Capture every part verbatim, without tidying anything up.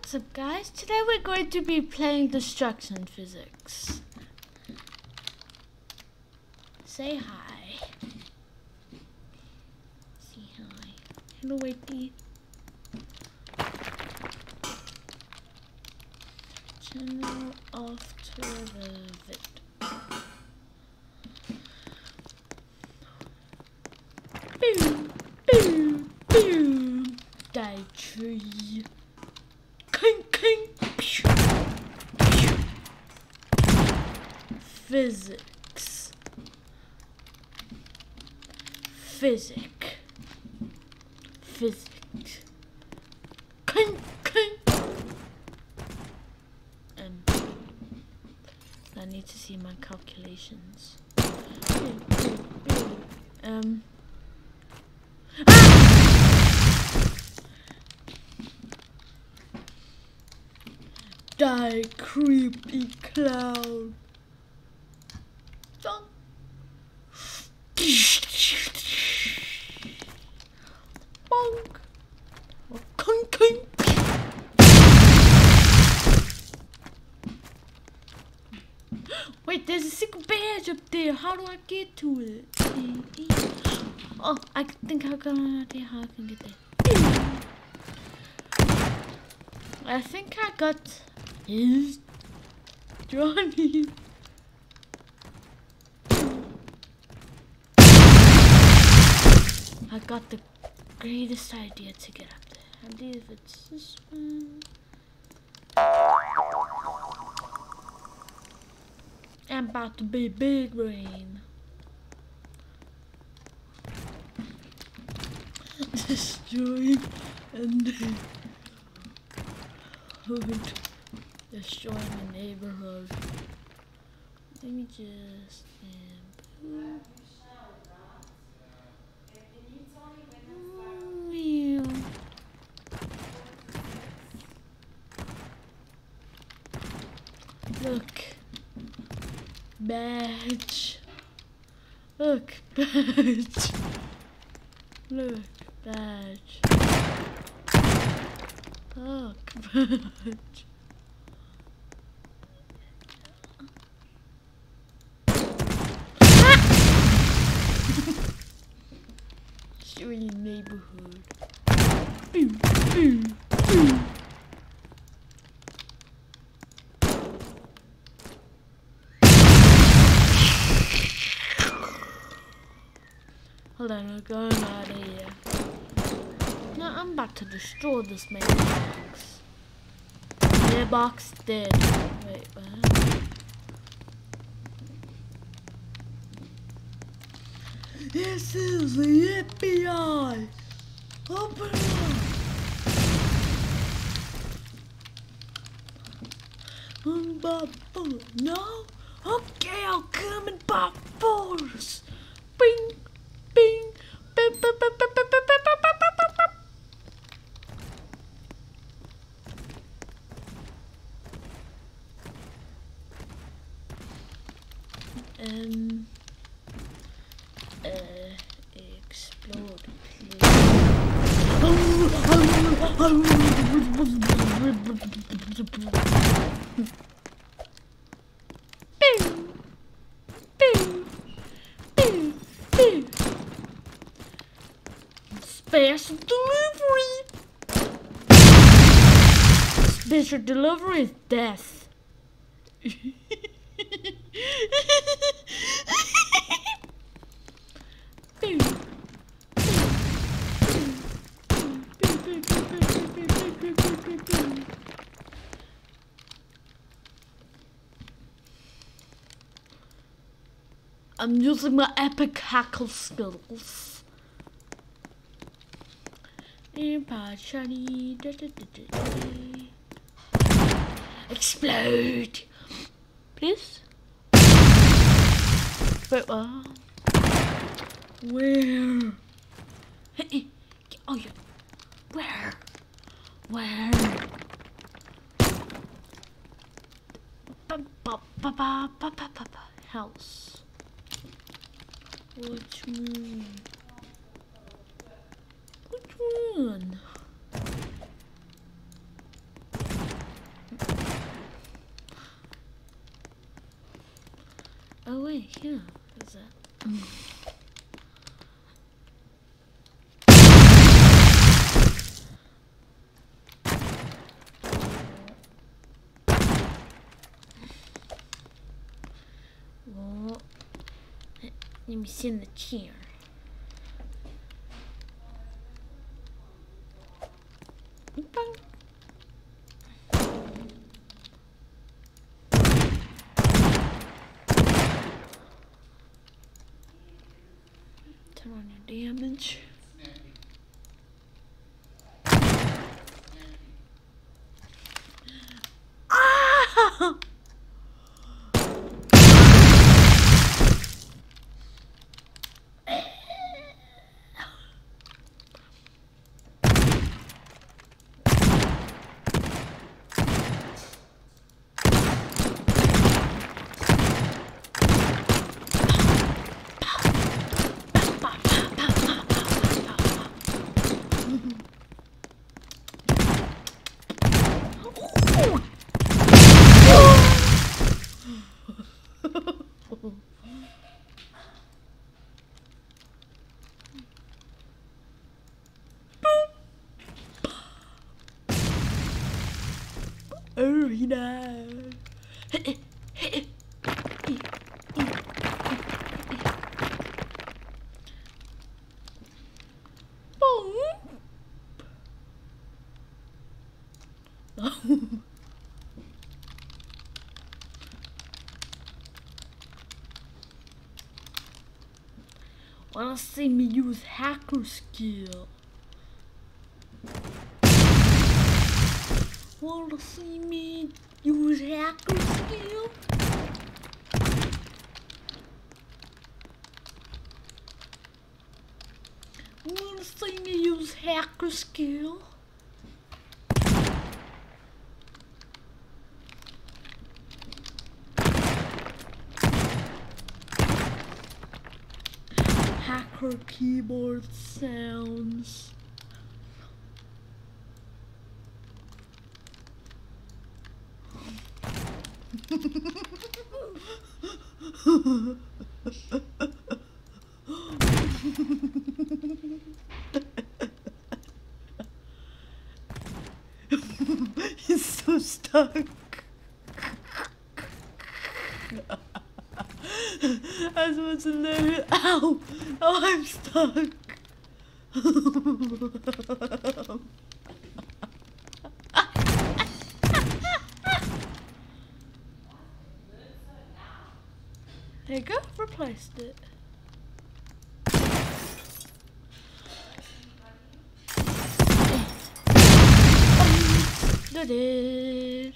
What's up, guys? Today we're going to be playing Destruction Physics. Say hi. Say hi. Hello, Whitey. Channel after the vid. Boom, boom, boom. Die tree. King, king. Physics. Physic. Physics. King, king. Um, I need to see my calculations. Um. Die, creepy clown. Bonk. Oh, kung, kung. Wait, there's a sick badge up there. How do I get to it? Oh, I think I got an idea how I can get there. I think I got his Johnny. I got the greatest idea to get up there. I believe it's this one. I'm about to be big brain. Destroying and destroying the neighborhood. Let me just um, look, badge. Look, badge. Look, badge. Look, badge. Showing neighborhood. Boom, boom, boom. Hold on, we're going out of here. Now I'm about to destroy this mailbox. Mailbox dead. Wait, what? This is the F B I. Open up. Um, by force. No? Okay, I'll come in by force. Bing. Bing, bing, bing, bing, bing, bing, bing, bing, bing, bing. Um, uh, explode, please. Bing, bing, bing, bing. Special delivery. Special delivery is death. I'm using my epic hackle skills. Explode, please. Wait, what? Where? Hey, oh yeah. Where? Where? Ba ba ba ba ba ba ba. House. Which one? Which one? Oh wait, yeah, is that? Well, let me sit in the chair. Bang. Turn on your damage. Ah! Oh, he died. Wanna see me use hacker skill? Wanna see me use hacker skill? Wanna see me use hacker skill? Hacker keyboard sounds. He's so stuck. I was supposed to let it. Ow! Oh, I'm stuck. There you go, replaced it. Did it.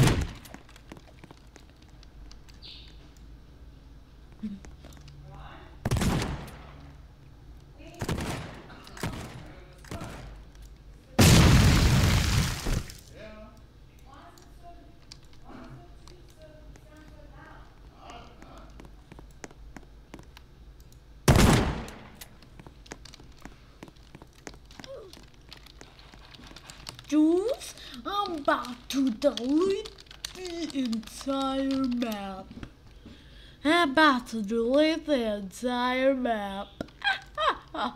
Jules, I'm about to delete the entire map. I'm about to delete the entire map. I'm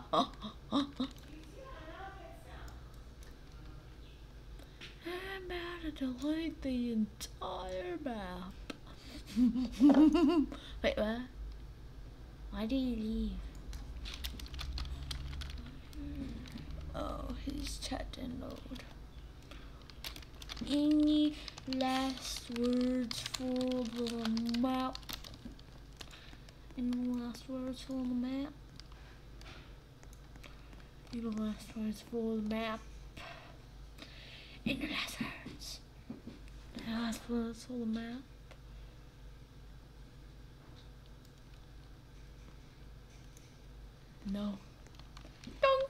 about to delete the entire map. Wait, what? Why did he leave? Oh, his chat didn't load. Any last words for the map? Any last words for the map? Any last words for the map? Any last words? Any last words for the map? No. Dong.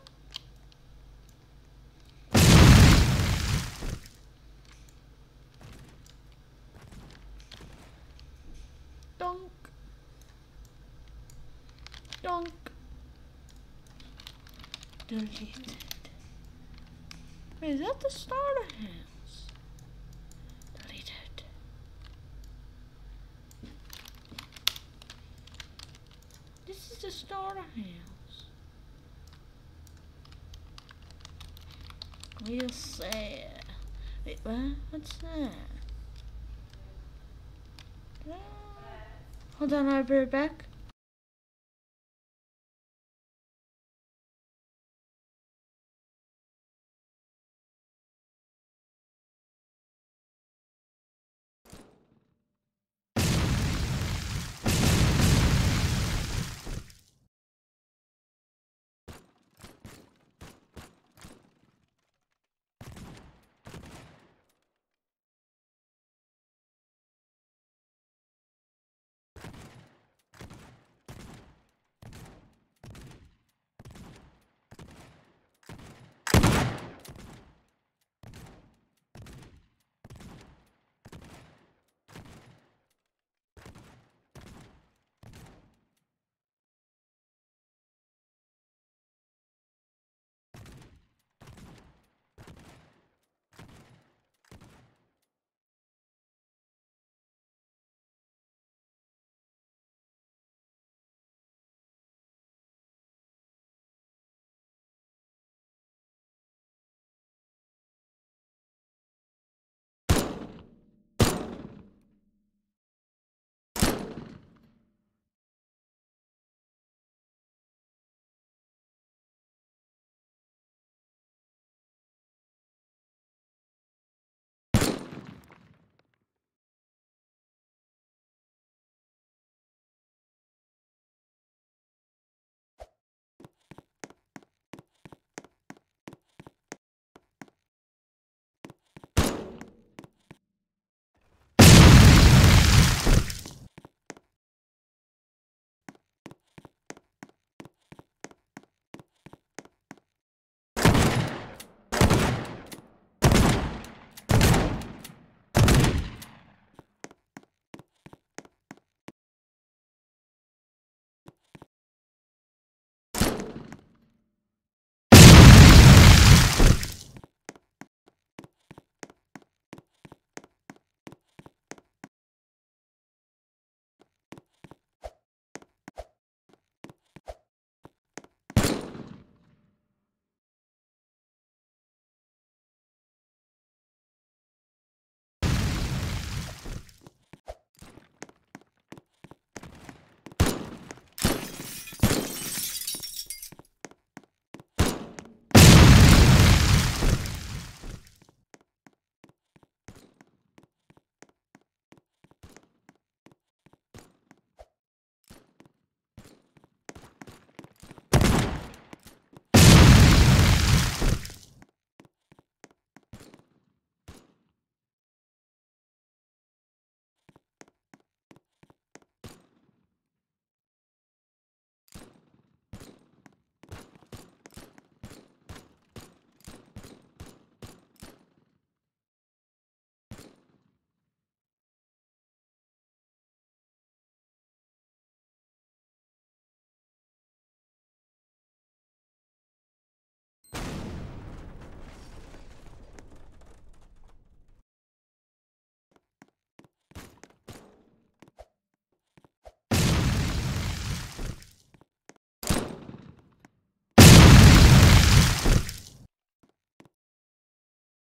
Donk. Donk. Deleted. Wait, is that the starter house? Deleted. slaughterhouse. We'll see. Wait, what? What's that? Hold on, I'll be right back.